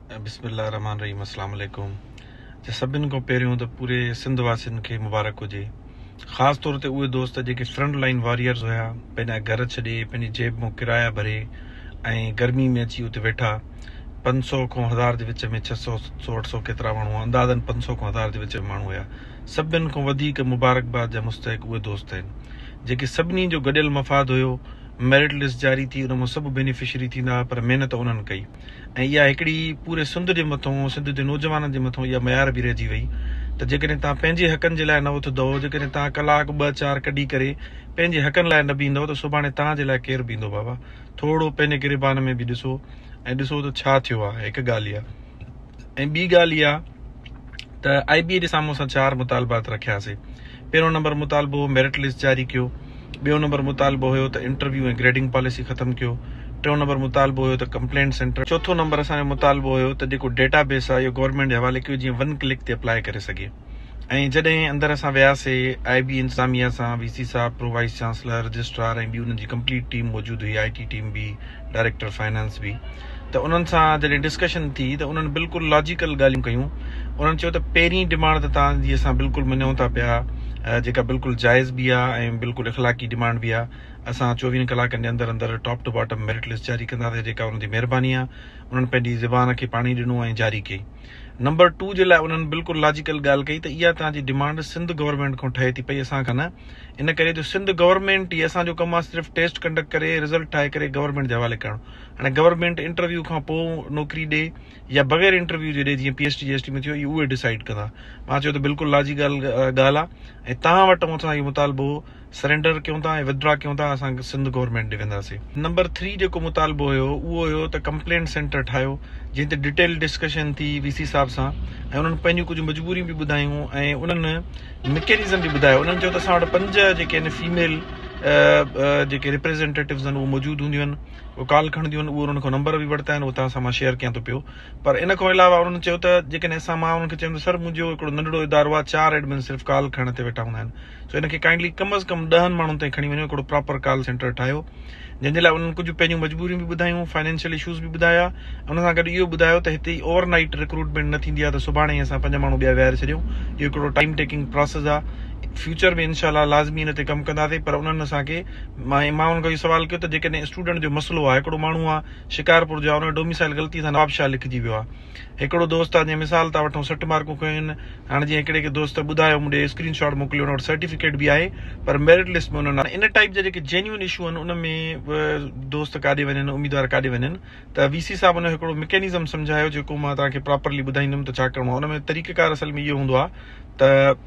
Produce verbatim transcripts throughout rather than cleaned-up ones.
बिस्मिल्लाहिर्रहमानिर्रहीम अस्सलाम वालेकुम। जे सभिनि खां पहिरियों त पूरे सिंध वासियुनि खे मुबारक हुजे, ख़ासि तौर ते उहे दोस्त जेके फ्रंट लाइन वॉरियर्स हुया, पंहिंजा घर छॾे पंहिंजी जेब मां किराया भरे ऐं गर्मी में अची उते वेठा। पंज सौ खां हज़ार जे विच में, छह सौ सौ अठ सौ केतिरा माण्हू, अंदाज़न पंज सौ खां हज़ार जे विच में माण्हू हुया। सभिनि खां वधीक मुबारकबाद जा मुस्तहिक उहे दोस्त आहिनि जेके सभिनी जो गॾियल मफ़ाद हुयो। मेरिट लिस्ट जारी थी, उन मां सभु बेनिफिशरी थींदा, पर महिनत उन्हनि कई ऐं इहा हिकिड़ी पूरे सिंध जे मथां, सिंध जे नौजवाननि जे मथां इहा मयार बि रहिजी वई त जेकॾहिं तव्हां पंहिंजे हक़नि जे लाइ न उथंदव, जेकॾहिं तव्हां कलाक ॿ चारि कढी करे पंहिंजे हक़नि लाइ न बीहंदव त सुभाणे तव्हांजे लाइ केरु बीहंदो बाबा। थोरो पंहिंजे गिरेबान में बि ॾिसो ऐं ॾिसो त छा थियो आहे। हिकु ॻाल्हि इहा, ऐं ॿी ॻाल्हि इहा त आई बी ए जे साम्हूं असां चारि मुतालबात रखियासीं। पहिरियों नंबर मुतालबो मेरिट लिस्ट जारी कयो, ॿियो नंबर मुतालबो हुयो त इंटरव्यू ऐं ग्रेडिंग पॉलिसी ख़तमु कयो, टियों नंबर मुतालबो हुयो त कंप्लेंट सेंटर, चोथों नंबर असांजो मुतालबो हुयो त जेको डेटाबेस आहे इहो गवर्नमेंट जे हवाले कयो जीअं वन क्लिक ते अप्लाई करे सघे। ऐं जॾहिं अंदरि असां वियासीं, आई बी इंतज़ामिया सां, वी सी साहब, प्रो वाइस चांसलर, रजिस्ट्रार ऐं ॿी उन्हनि जी कंप्लीट टीम मौजूदु हुई, आई टी टीम बि, डायरेक्टर फाइनेंस बि। त उन्हनि सां जॾहिं डिस्कशन थी त उन्हनि बिल्कुलु लॉजिकल ॻाल्हियूं कयूं। उन्हनि चयो त पहिरीं डिमांड त तव्हांजी असां बिल्कुलु मञूं था पिया, जेका बिल्कुलु जाइज़ बि आहे ऐं बिल्कुलु इख़लाक़ी डिमांड बि आहे। असां चोवीहनि कलाकनि जे अंदरि अंदरि top to bottom merit list जारी कंदासीं, जेका उन्हनि जी महिरबानी आहे। उन्हनि पंहिंजी ज़बान खे पाणी ॾिनो ऐं जारी कई। नंबर टू जे लाइ उन्हनि बिल्कुलु लॉजिकल ॻाल्हि कई त इहा तव्हांजी डिमांड सिंध गवर्नमेंट खां ठहे थी पई, असां खां न। इन करे जो सिंध गवर्नमेंट ई असांजो कमु आहे सिर्फ़ु टेस्ट कंडक्ट करे, रिज़ल्ट ठाहे करे गवर्नमेंट जे हवाले करणु। हाणे गवर्नमेंट इंटरव्यू खां पोइ नौकिरी ॾे या बग़ैर इंटरव्यू जे ॾे, जीअं P H D G S T में थियो, इहे उहे डिसाइड कंदा। मां चयो त बिल्कुलु लॉजिकल ॻाल्हि आहे ऐं तव्हां वटि असां इहो मुतालबो सरेंडर कयूं था ऐं विदड्रॉ कयूं था, असां सिंध गवर्नमेंट ॾे वेंदासीं। नंबर थ्री जेको मुतालबो हुयो उहो हुयो त कंप्लेंट सेंटर ठाहियो, जंहिं ते डिटेल डिस्कशन थी वी सी साहब सां ऐं उन्हनि पंहिंजूं कुझु मजबूरियूं बि ॿुधायूं ऐं उन्हनि मैकेनिज़म बि ॿुधायो। उन्हनि चयो त असां वटि पंज जेके आहिनि फीमेल जेके रिप्रेज़ेंटेटिव्स आहिनि उहे मौजूदु हूंदियूं आहिनि, उहे कॉल खणंदियूं आहिनि, उहे उन्हनि खां नंबर बि वरिता आहिनि, उहो तव्हां सां मां शेयर कयां थो पियो। पर इन खां अलावा उन्हनि चयो त जेकॾहिं असां मां उन्हनि खे चयुमि सर मुंहिंजो हिकिड़ो नंढड़ो इदारो आहे, चारि एडमिन सिर्फ़ु कॉल खणण ते वेठा हूंदा आहिनि, सो हिनखे काइंडली कम अज़ कम ॾहनि माण्हुनि ताईं खणी वञो, हिकिड़ो प्रॉपर कॉल सेंटर ठाहियो, जंहिंजे लाइ उन्हनि कुझु पंहिंजूं मजबूरियूं बि ॿुधायूं, फाइनेंशियल इशूज़ बि ॿुधाया। उन सां गॾु इहो ॿुधायो त हिते ओवरनाइट रिक्रूटमेंट न थींदी आहे त सुभाणे ई असां पंज माण्हू ॿिया विहारे छॾियूं। इहो हिकिड़ो टाइम टेकिंग प्रोसेस आहे, फ्यूचर में इनशाला लाज़मी हिन ते कमु कंदासीं। पर उन्हनि असांखे, मां मां उनखां इहो सवाल कयो त जेकॾहिं स्टूडेंट जो मसइलो आहे, हिकिड़ो माण्हू आहे शिकारपुर जो आहे, उनजो डोमिसाइल ग़लती सां नवाबशाह लिखिजी वियो आहे। हिकिड़ो दोस्त आहे, जीअं मिसाल था वठूं, सठि मार्कूं खयूं आहिनि। हाणे जीअं हिकिड़े खे दोस्त ॿुधायो, मूंखे स्क्रीन शॉट मोकिलियो, उन वटि सर्टिफिकेट बि आहे पर मेरिट लिस्ट में उन्हनि, इन टाइप जा जेके जेन्युइन इशू आहिनि उन में दोस्त काॾे वञनि, उम्मीदवार काॾे वञनि, त वी सी साहब उन हिकिड़ो मैकेनिज़म सम्झायो जेको मां तव्हांखे प्रॉपरली ॿुधाईंदुमि त छा करिणो आहे। उन में तरीक़ेकार असल में इहो हूंदो आहे त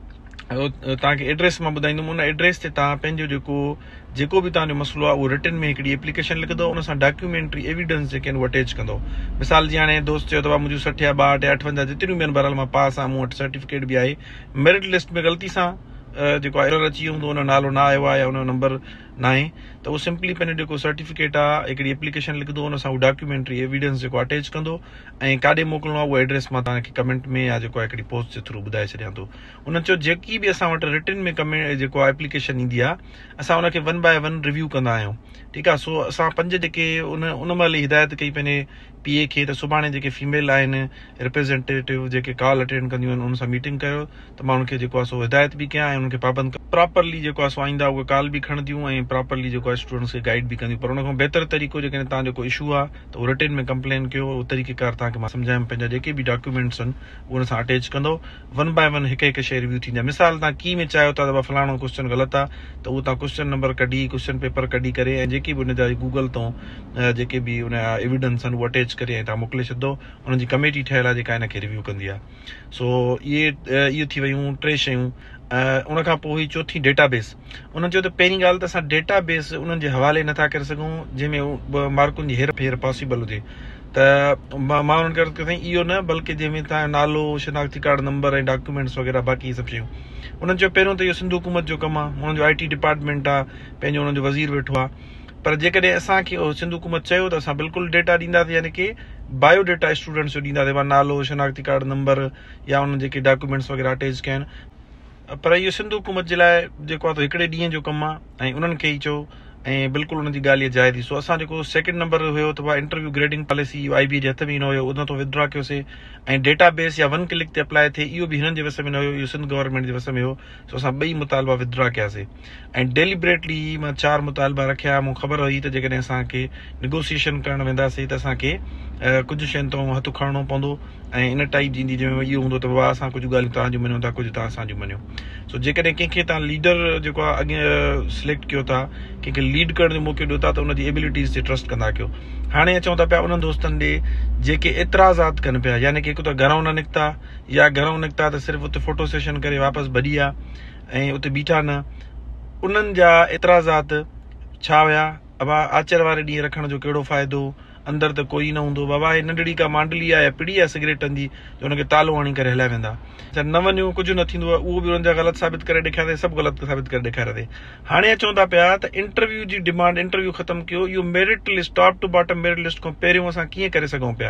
तव्हांखे एड्रेस मां ॿुधाईंदुमि, उन एड्रेस ते तव्हां पंहिंजो जेको जेको बि तव्हांजो मसइलो आहे उहो रिटन में हिकिड़ी एप्लीकेशन लिखंदो, उन सां डॉक्यूमेंट्री एविडेंस जेके आहिनि उहे अटैच कंदो। मिसाल जी हाणे दोस्त चयो त मुंहिंजो सठि या ॿाहठि या अठवंजाह जेतिरियूं बि आहिनि, बहरहाल मां पास आहे, मूं वटि सर्टिफिकेट बि आहे, मेरिट लिस्ट में ग़लती सां जेको एरर अची वियो हूंदो, उन नालो न आयो आहे या उन नंबर न आहे, त उहो सिंपली पंहिंजो जेको सर्टिफिकेट आहे हिकिड़ी एप्लीकेशन लिखंदो, उन सां उहो डॉक्यूमेंट्री एविडेंस जेको अटैच कंदो ऐं काॾे मोकिलिणो आहे उहो एड्रेस मां तव्हांखे कमेंट में या जेको आहे हिकिड़ी पोस्ट जे थ्रू ॿुधाए छॾियां थो। उन्हनि चयो जेकी बि असां वटि रिटन में कमेंट जेको आहे एप्लीकेशन ईंदी आहे, असां उनखे वन बाय वन रिव्यू कंदा आहियूं, ठीकु आहे। सो असां पंज जेके उन उन महिल हिदायत कई पंहिंजे पी ए खे त सुभाणे जेके फीमेल आहिनि रिप्रेज़ेंटेटिव जेके कॉल अटेंड कंदियूं आहिनि, उन सां मीटिंग कयो त मां उनखे जेको आहे सो हिदायत बि कयां ऐं उनखे पाबंद प्रॉपरली जेको आहे सो आईंदा उहे कॉल बि खणंदियूं ऐं प्रॉपरली जेको आहे स्टूडेंट्स खे गाइड बि कंदियूं। पर उन खां बहितर तरीक़ो जेकॾहिं तव्हां जेको इशू आहे त उहो रिटन में कंप्लेन कयो, उहो तरीक़ेकार तव्हांखे मां सम्झायमि, पंहिंजा जेके बि डॉक्यूमेंट्स आहिनि उन सां अटैच कंदो, वन बाय वन हिकु हिकु शइ रिव्यू थींदी आहे। मिसाल तव्हां की में चाहियो था त फलाणो क्वेश्चन ग़लति आहे त उहो तव्हां क्वेश्चन नंबर कढी, क्वेश्चन पेपर कढी करे ऐं जेके बि उन जा गूगल तां जेके बि उन जा एविडेंस आहिनि उहे अटैच करे ऐं तव्हां मोकिले छॾंदो, उन्हनि जी कमेटी ठहियल आहे जेका हिनखे रिव्यू कंदी आहे। सो इहे इहे थी वियूं टे शयूं। उन खां पोइ हुई चौथी डेटाबेस। उन्हनि चयो त पहिरीं ॻाल्हि त असां डेटाबेस उन्हनि जे हवाले नथा करे सघूं जंहिंमें मार्कुनि जी हेर फेर पॉसिबल हुजे, त मां उन्हनि खे अर्ज़ु कयो साईं इहो न, बल्कि जंहिंमें तव्हांजो नालो, शिनाख्ती कार्ड नंबर ऐं डॉक्यूमेंट्स वग़ैरह बाक़ी सभु शयूं। उन्हनि चयो पहिरियों त इहो सिंध हुकूमत जो कमु आहे, हुननि जो आई टी डिपार्टमेंट आहे, पंहिंजो हुननि जो वज़ीर वेठो आहे, पर जेकॾहिं असांखे सिंध हुकूमत चयो त असां बिल्कुलु डेटा ॾींदासीं, यानी की बायोडेटा स्टूडेंट्स जो ॾींदासीं, मां नालो, शिनाख्ती कार्ड नंबर या उन्हनि जेके डॉक्यूमेंट्स वग़ैरह अटैच कया आहिनि। पर इहो सिंध हुकूमत जे लाइ जेको आहे त हिकिड़े ॾींहं जो कमु आहे ऐं उन्हनि खे ई चयो ऐं बिल्कुलु हुन जी ॻाल्हि जाइ थी। सो असां जेको सेकेंड नंबर हुयो त उहा interview grading policy I B जे हथ में ई न हुयो, उन तो विदड्रॉ कयोसीं। ऐं डेटा बेस या वन क्लिक ते अप्लाई थिए इहो बि हिननि जे वस में न हुयो, इहो सिंध गवर्नमेंट जे वस में हो। सो असां ॿई मुतालबा विदड्रॉ कयासीं ऐं डेलिबरेटली मां चार मुतालबा रखिया। मूंखे ख़बर हुई त जेकॾहिं असांखे निगोसिएशन करणु वेंदासीं त असांखे कुझु शयुनि तां हथु खणणो पवंदो ऐं इन टाइप जी ईंदी जंहिंमें इहो हूंदो त बाबा असां कुझु ॻाल्हियूं तव्हांजूं मञूं था, कुझु तव्हां असांजूं मञियो। सो जेकॾहिं कंहिंखे तव्हां लीडर जेको आहे अॻियां सिलेक्ट कयो था, कंहिंखे लीड करण जो मौक़ो ॾियो था त उनजी एबिलिटीज़ ते ट्रस्ट कंदा कयो। हाणे अचूं था पिया उन्हनि दोस्तनि ॾे जेके एतिराज़ात कनि पिया, यानी कि हिकु त घरों न निकिता या घरों निकिता त सिर्फ़ु उते फोटो सेशन करे वापसि भॼी विया ऐं उते बीठा न। उन्हनि जा एतिराज़ात छा हुया? बाबा आचर वारे ॾींहुं रखण जो कहिड़ो फ़ाइदो, अंदरि त कोई न हूंदो, बाबा हे नंढड़ी का मांडली आहे या पिड़ी आहे सिगरेटनि जी जो हुनखे तालो हणी करे हलिया वेंदा, न वञो कुझु न थींदो आहे। उहो बि हुननि जा ग़लति साबित करे ॾेखारे, सभु ग़लति साबित करे ॾेखारे। हाणे अचूं था पिया त इंटरव्यू जी डिमांड, इंटरव्यू ख़तमु कयो, इहो merit list top to bottom merit list खां पहिरियों असां कीअं करे सघूं पिया?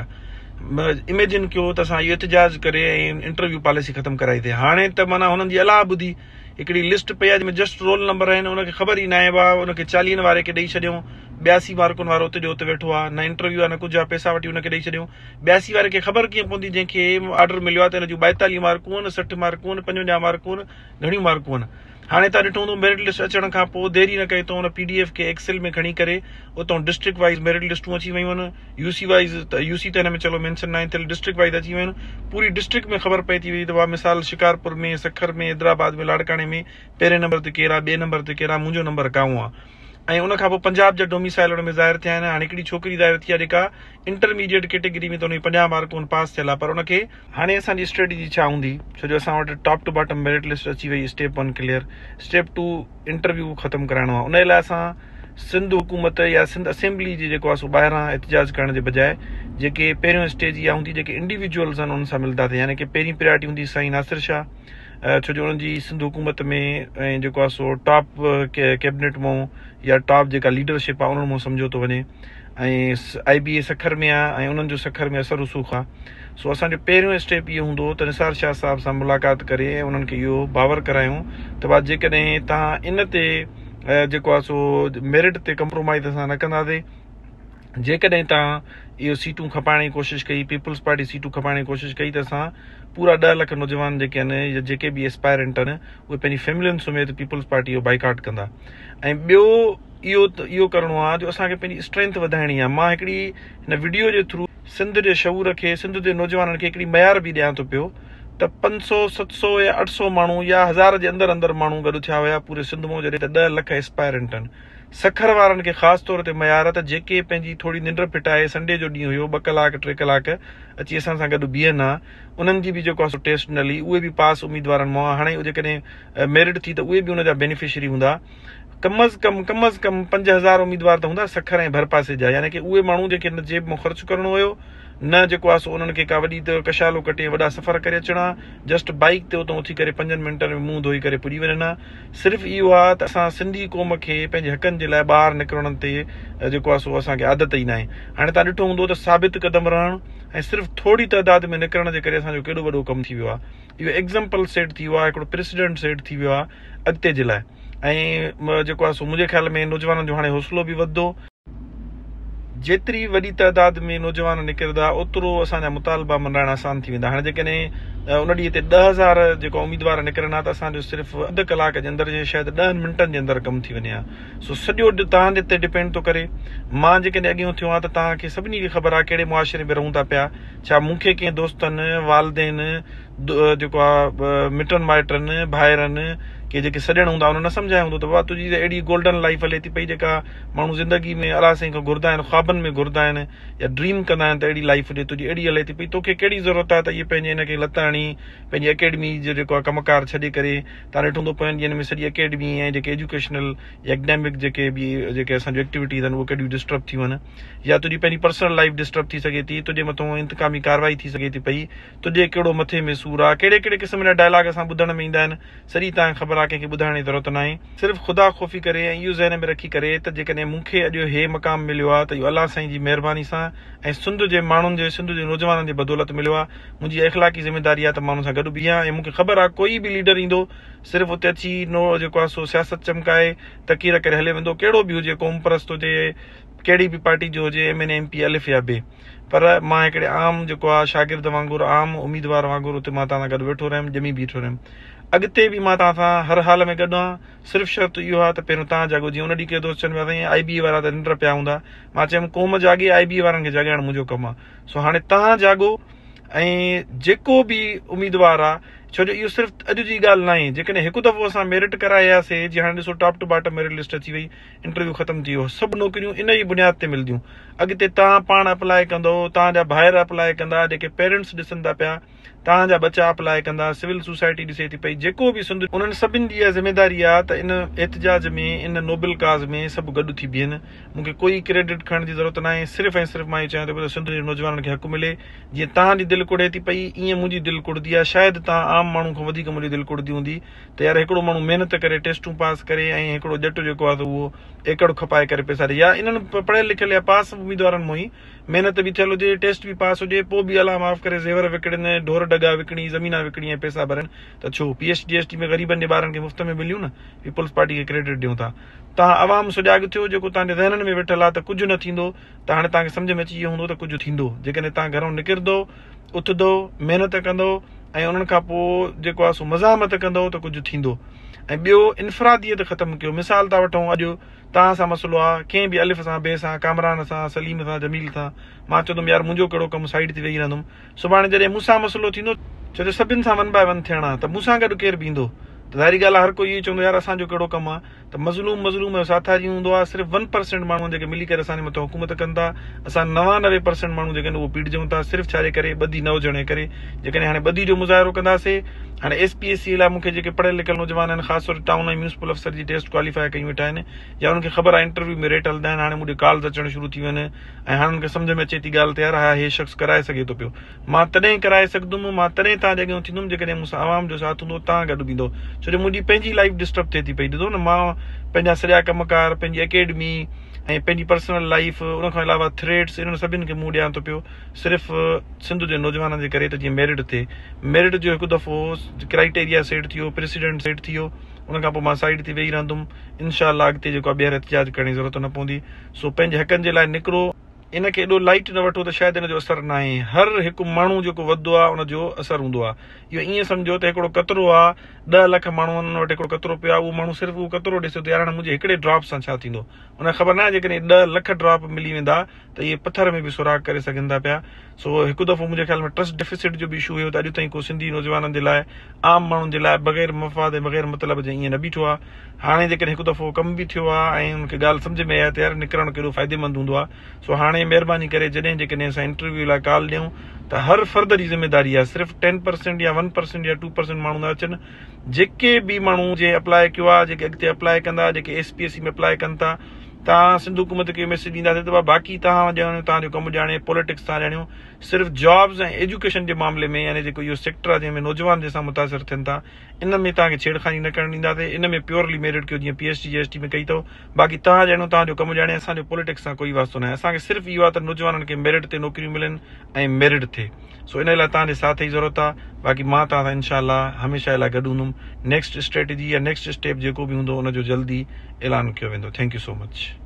इमेजिन कयो त असां इहो एतिजाज करे ऐं इंटरव्यू पॉलिसी ख़तमु कराई थिए। हाणे त माना हुननि जी अलाह ॿुधी हिकिड़ी लिस्ट पई आहे जंहिंमें जस्ट रोल नंबर आहिनि, हुनखे ख़बर ई न आहे। बा हुनखे चालीहनि वारे खे ॾेई छॾियऊं, ॿियासी मार्कुनि वारो उते जो उते वेठो आहे, न इंटरव्यू आहे न कुझु आहे, पैसा वठी हुनखे ॾेई छॾियऊं। ॿियासी वारे खे ख़बर कीअं पवंदी जंहिंखे ऑर्डर मिलियो आहे त हिन जूं ॿाएतालीह मार्कूं आहिनि, सठि मार्कूं आहिनि, पंजवंजाह मार्कूं आहिनि, घणियूं मार्कूं आहिनि। हाणे तव्हां ॾिठो हूंदो मेरिट लिस्ट अचण खां पोइ देरी न कई त हुन पीडीएफ खे एक्सेल में खणी करे उतां डिस्ट्रिक्ट वाइज़ मेरिट लिस्टूं अची वियूं आहिनि, यूसी वाइज़ त यूसी त हिन में चलो मेंशन न आहे थियल, डिस्ट्रिक्ट वाइज़ अची वियूं आहिनि। पूरी डिस्ट्रिक्ट में ख़बर पई थी वई त वाह मिसाल शिकारपुर में, सखर में, हैदराबाद में, लाड़काणे में पहिरें नंबर ते केरु आहे, ॿिए नंबर ते केरु आहे, मुंहिंजो नंबर काऊं आहे। ऐं उनखां पोइ पंजाब जा डोमिसाइल हुन में ज़ाहिर थिया आहिनि। हाणे हिकिड़ी छोकिरी ज़ाहिर थी आहे जेका इंटरमीडिएट कैटेगरी में त हुनजी पंजाह मार्कूं पास थियल आहे, पर उनखे हाणे असांजी स्ट्रेटेजी छा हूंदी? छो जो असां वटि top to bottom merit list अची वई, step one clear, step two interview ख़तमु कराइणो आहे। उन लाइ असां सिंध हुकूमत या सिंध असेंबली जी जेको आहे सो ॿाहिरां एतिजाज करण जे बजाए जेके पहिरियों स्टेज इहा हूंदी जेके इंडिविजुअल्स आहिनि उन्हनि सां मिलंदा थिया, यानी कि पहिरीं प्रायोरिटी हूंदी साईं नासिर शाह, छो जो उन्हनि जी सिंध हुकूमत में ऐं जेको आहे सो टॉप कैबिनेट मां या टॉप जेका लीडरशिप आहे उन्हनि मां सम्झो थो वञे, ऐं आई बी ए सखर में आहे ऐं उन्हनि जो सखर में असर रसूख़ आहे। सो असांजो पहिरियों स्टेप इहो हूंदो त निसार शाह साहिब सां मुलाक़ात करे ऐं उन्हनि खे इहो बावर करायूं त भाउ जेकॾहिं तव्हां इन ते जेको आहे सो मेरिट ते कंप्रोमाइज़ असां न कंदासीं, जेकॾहिं तव्हां इहो सीटूं खपाइण जी कोशिशि कई, पीपल्स पार्टी सीटूं खपाइण जी कोशिशि कई त असां पूरा ॾह लख नौजवान जेके आहिनि या जेके बि एस्पायरेंट आहिनि उहे पंहिंजी फैमिलियुनि समेत पीपल्स पार्टी जो बाइकाट कंदा। ऐं ॿियो इहो त इहो करिणो आहे जो असांखे पंहिंजी स्ट्रेंथ वधाइणी आहे। मां हिकिड़ी हिन वीडियो जे थ्रू सिंध जे शऊर खे, सिंध जे नौजवाननि खे हिकिड़ी मयार बि ॾियां थो पियो त पंज सौ सत सौ या अठ सौ माण्हू या हज़ार जे अंदरि अंदरि माण्हू गॾु थिया हुया पूरे सिंध मां, जॾहिं त ॾह लख एस्पायरेंट आहिनि। सखर वारनि खे ख़ासि तौर ते मयार त जेके पंहिंजी थोरी निंड फिटाए, संडे जो ॾींहुं हुयो, ॿ कलाक टे कलाक अची असां सां गॾु बीहनि हा, उन्हनि जी बि जेको आहे सो टेस्ट न ली, उहे बि पास उमीदवारनि मां। हाणे जेकॾहिं मेरिट थी त उहे बि उनजा बेनिफिशरी हूंदा। कम अज़ कम कम अज़ कम पंज हज़ार उमीदवार त हूंदा सखर ऐं भरपासे जा, यानी कि उहे माण्हू जेके न जेब मां ख़र्चु करिणो हुयो, न जेको आहे सो उन्हनि खे का वॾी त कशालो कटे वॾा सफ़र करे अचणा, जस्ट बाइक ते उतां उथी करे पंजनि मिंटनि में मुंहुं धोई करे पुॼी वञनि। सिर्फ़ु इहो आहे त असां सिंधी क़ौम खे पंहिंजे हक़नि जे लाइ ॿाहिरि निकिरण ते जेको आहे सो असांखे आदत ई न आहे। हाणे तव्हां ॾिठो हूंदो त साबित क़दम रहणु ऐं सिर्फ़ु थोरी तइदाद में निकिरण जे करे असांजो केॾो वॾो कमु थी वियो आहे। इहो एग्ज़ाम्पल सेट थी वियो आहे, हिकिड़ो प्रेसिडेंट सेट थी वियो आहे अॻिते जे लाइ। ऐं जेको आहे सो मुंहिंजे ख़्याल में नौजवाननि जो हाणे हौसलो बि वधंदो। जेतिरी वॾी तइदाद में नौजवान निकिरंदा ओतिरो असांजा मुतालबा मञाइण आसान थी वेंदा। हाणे जेकॾहिं उन ॾींहं ते ॾह हज़ार जेका उमीदवार निकिरनि हा त असांजो सिर्फ़ु अधु कलाक जे अंदरि शायदि ॾहनि मिंटनि जे अंदरि कमु थी वञे हा। सो सॼो तव्हांजे ते डिपेंड थो करे। मां जेकॾहिं अॻियां थियो आहे त तव्हांखे सभिनी खे ख़बर आहे कहिड़े मुआशिरे में रहूं था पिया। छा मूंखे कंहिं दोस्तनि, वालदेन, जेको आहे मिटनि माइटनि, भाइरनि के जेके सॼण हूंदा उन्हनि न सम्झायो हूंदो त बाबा तुंहिंजी त अहिड़ी गोल्डन लाइफ हले थी पई जेका माण्हू ज़िंदगी में अलाह साईं खां घुरंदा आहिनि, ख़्वाबनि में घुरंदा आहिनि या ड्रीम कंदा आहिनि त अहिड़ी लाइफ ॾे, तुंहिंजी अहिड़ी हले थी पई, तोखे कहिड़ी ज़रूरत आहे त इहे पंहिंजे हिनखे लत हणी पंहिंजी अकेडमी जो जेको आहे कमकार छॾे करे। तव्हां ॾिठो हूंदो पोयनि ॾींहंनि में सॼी अकेडमी ऐं जेके एजुकेशनल या एकेडमिक जेके बि जेके असांजूं एक्टिविटीज़ आहिनि उहे कॾहिं डिस्टर्ब थी वञनि, या तुंहिंजी पंहिंजी पर्सनल लाइफ डिस्टर्ब थी सघे थी, तुंहिंजे मथां इंतकामी कार्रवाई थी सघे थी पई, तुंहिंजे कहिड़ो मथे में सूरु आहे, कहिड़े कहिड़े क़िस्म जा डायलॉग असां ॿुधण में ईंदा आहिनि। सॼी तव्हांखे ख़बर आहे कंहिंखे ॿुधाइण जी ज़रूरत न आहे। सिर्फ़ु ख़ुदा ख़ौफ़ी करे ऐं इहो ज़हन में रखी करे त जेकॾहिं मूंखे अॼु हे मक़ाम मिलियो आहे त इहो अलाह साईं जी महिरबानी सां ऐं सिंध जे माण्हुनि जे सिंध जे नौजवाननि जे बदौलत मिलियो आहे। मुंहिंजी इख़लाक़ी ज़िमेदारी आहे त माण्हुनि सां गॾु बीहां ऐं मूंखे ख़बर आहे कोई बि लीडर ईंदो सिर्फ़ु उते अची नो जेको आहे सो सियासत चमकाए तकीर करे हले वेंदो, कहिड़ो बि हुजे, क़ौम परस्त हुजे, कहिड़ी बि पार्टी जो हुजे, एम एन एम पी अलिफ या बे। पर मां हिकिड़े आम जेको आहे शागिर्द वांगुरु आम उम्मीदवार वांगुरु उते मां तव्हां सां गॾु वेठो रहियुमि, ॼमी बीठो रहियुमि। अॻिते बि मां तव्हां सां हर हाल में गॾु आहियां। सिर्फ़ु शर्त इहो आहे त पहिरियों तव्हां जाॻो। जीअं उन ॾींहुं के दोस्त चवनि पिया साईं आई बी वारा त निंड पिया हूंदा, मां चयुमि क़ौम जाॻे, आई बी वारनि खे जाॻाइण मुंहिंजो कमु आहे। सो हाणे तव्हां जाॻो ऐं जेको बि उम्मीदवार आहे, छो जो इहो सिर्फ़ु अॼु जी ॻाल्हि न आहे। जेकॾहिं हिकु दफ़ो असां मेरिट करायासीं, जीअं हाणे ॾिसो top to bottom merit list अची वई, इंटरव्यू ख़तमु थी वियो, सभु नौकरियूं इन जी बुनियाद ते मिलंदियूं। अॻिते तव्हां पाण अप्लाई कंदो, तव्हांजा भाइर अप्लाई कंदा, जेके पेरेंट्स ॾिसनि था पिया, तव्हांजा बचा अप्लाई कंदा, सिविल सोसाइटी ॾिसे थी पई, जेको बि सिंध, उन्हनि सभिनी जी ज़िमेदारी आहे त इन एहतजाज में, इन नोबल काज़ में सभु गॾु थी बीहनि। मूंखे कोई क्रेडिट खणण जी ज़रूरत न आहे। सिर्फ़ु ऐं सिर्फ़ु मां इहो चाहियां थो त सिंध जे नौजवाननि खे हक़ु मिले। जीअं तव्हांजी दिलि कुड़े थी पई, ईअं मुंहिंजी दिलि कुड़दी आहे। शायदि तव्हां आम माण्हू खां वधीक मुंहिंजी दिलि कुड़दी हूंदी त यार हिकिड़ो माण्हू महिनत करे टेस्टूं पास करे ऐं हिकिड़ो ॼट जेको आहे त उहो एकड़ खपाए करे पैसा ॾे। या इन्हनि पढ़ियल लिखियल या पास उम्मीदवारनि मां ई महिनत बि थियल हुजे, टेस्ट बि पास हुजे, पोइ बि अलाह माफ़ करे ज़ेवर विकिणनि, ढोर डगा विकिणी, ज़मीना विकिणी ऐं पैसा भरनि, त छो P H D S T में ग़रीबनि जे ॿारनि खे मुफ़्त में मिलियूं न। पीपुल्स पार्टी खे क्रेडिट ॾियूं था। तव्हां आवाम सुजाॻ थियो, जेको तव्हांजे ज़हननि में वेठल आहे त कुझु न थींदो, त हाणे तव्हांखे सम्झ में अची वियो हूंदो त कुझु थींदो। जेकॾहिं तव्हां घरों निकिरंदो, उथंदो, महिनत कंदो ऐं उन्हनि खां पोइ जेको आहे सो मज़ामत कंदो त कुझु थींदो। ऐं ॿियो, इनफरादियत ख़तमु कयो। मिसाल था वठूं, अॼु तव्हां सां मसइलो आहे, कंहिं बि अलिफ सां, बे सां, कामरान सां, सलीम सां, जमील सां, मां चवंदुमि यार मुंहिंजो कहिड़ो कमु, साइड ते वेही रहंदुमि। सुभाणे जॾहिं मूंसां मसइलो थींदो, छो जो सभिनि सां वन बाय वन थियणु आहे, त मूंसां गॾु केरु बीहंदो? त ज़ाहिरी ॻाल्हि आहे, हर कोई इहो चवंदो यार असांजो कहिड़ो कमु आहे। त मज़लूम मज़लूम जो साथारी हूंदो आहे। सिर्फ़ु वन परसेंट माण्हू जेके मिली करे असांजे मथां हुकूमत कनि था, असां नवानवे परसेंट माण्हू जेके आहिनि उहो पीड़जूं था। सिर्फ़ु छाजे करे? ॿधी न हुजण जे करे। जेकॾहिं हाणे ॿधी जो मुज़ाहिरो कंदासीं, हाणे एस पी एस सी लाइ मूंखे जेके पढ़ियल लिखियल नौजवान आहिनि, ख़ासि तौर टाउन ऐं म्यूनिसिपल अफसर जी टेस्ट क्वालिफाई कयूं वेठा आहिनि, या उन्हनि खे ख़बर आहे इंटरव्यू में रेट हलंदा आहिनि, हाणे मुंहिंजे कॉल्स अचणु शुरू थी वियूं आहिनि ऐं हाणे उन्हनि खे सम्झ में अचे थी ॻाल्हि त यार हा हे शख़्स कराए सघे थो पियो। मां तॾहिं कराए सघंदुमि, मां तॾहिं तव्हां जॻहियूं थींदुमि जेकॾहिं मूंसां आवाम जो साथ हूंदो, तव्हां गॾु बीहंदो। छो जो मुंहिंजी पंहिंजी लाइफ डिस्टर्ब थिए थी पई। ॾिसो न, मां पंहिंजा सॼा कमकार, पंहिंजी अकेडमी ऐं पंहिंजी पर्सनल लाइफ, उन खां अलावा थ्रेड्स, इन्हनि सभिनि खे मूं ॾियां थो पियो सिर्फ़ु सिंध जे नौजवाननि जे करे, त जीअं मेरिट थिए। मेरिट जो हिकु दफ़ो क्राइटेरिया सेट थी वियो, प्रेसिडेंट सेट थी वियो, उन खां पोइ मां साइड ते वेही रहंदुमि। इनशाअल्लाह अॻिते जेको आहे ॿीहर एहतिजाज करण जी ज़रूरत न पवंदी। सो पंहिंजे हक़नि जे लाइ निकिरो। इनखे एॾो लाइट न वठो त शायदि इन जो असरु न आहे। हर हिकु माण्हू जेको वधंदो आहे उनजो असरु हूंदो आहे। इहो ईअं सम्झो त हिकिड़ो कतिरो आहे, ॾह लख माण्हुनि वटि हिकिड़ो कतिरो पियो आहे, उहो माण्हू सिर्फ़ु उहो कतिरो ॾिसे थो यार हाणे मुंहिंजे हिकिड़े ड्रॉप सां छा थींदो। उनखे ख़बर न आहे जेकॾहिं ॾह लख ड्रॉप मिली वेंदा त इहे पथर में बि सुराग करे सघनि था पिया। सो हिकु दफ़ो मुंहिंजे ख़्याल में ट्रस्ट डेफिसिट जो बि इशू हुयो त अॼु ताईं को सिंधी नौजवाननि जे लाइ, आम माण्हुनि जे लाइ बग़ैर मफ़ाद ऐं बग़ैर मतिलब जे ईअं न बीठो आहे। हाणे जेकॾहिं हिकु दफ़ो कमु बि थियो आहे ऐं उनखे ॻाल्हि सम्झ में आहे त यार निकिरणु केॾो फ़ाइदेमंद हूंदो आहे। सो हाणे महिरबानी करे जॾहिं जेकॾहिं असां इंटरव्यू लाइ कॉल ॾियूं त हर फ़र्द जी ज़िमेदारी आहे। सिर्फ़ु टेन परसेंट या वन परसेंट या टू परसेंट माण्हू न अचनि। जेके बि माण्हू जे अप्लाई कयो आहे, जेके अॻिते अप्लाई कंदा, जेके एस पी एस सी में अप्लाई कनि था, तव्हां सिंध हुकूमत खे मैसेज ॾींदासीं त बाक़ी तव्हां ॼाणियो, तव्हांजो कमु ॼाणे, पॉलिटिक्स तव्हां ॼाणियो। सिर्फ़ु जॉब्स ऐं एजुकेशन जे मामले में, यानी जेको इहो सेक्टर आहे जंहिंमें नौजवान जंहिंसां मुतासिर थियनि था, इन में तव्हांखे छेड़खानी न करणु ॾींदासीं। इन में प्योरली मेरिट कयो, जीअं P H D G S T में कई अथव। बाक़ी तव्हां ॼाणियो, तव्हांजो कमु ॼाणे, असांजो पॉलिटिक्स सां कोई वास्तो न आहे। असांखे सिर्फ़ु इहो आहे त नौजवाननि खे मेरिट ते नौकरियूं मिलनि ऐं मेरिट थिए। सो इन लाइ तव्हांजे साथ जी ज़रूरत आहे। बाक़ी मां तव्हां सां इनशाअल्लाह हमेशह लाइ गॾु हूंदुमि। नेक्स्ट स्ट्रेटेजी या नेक्स्ट स्टेप जेको बि हूंदो उनजो जल्दी ऐलान कयो वेंदो। Thank you so much.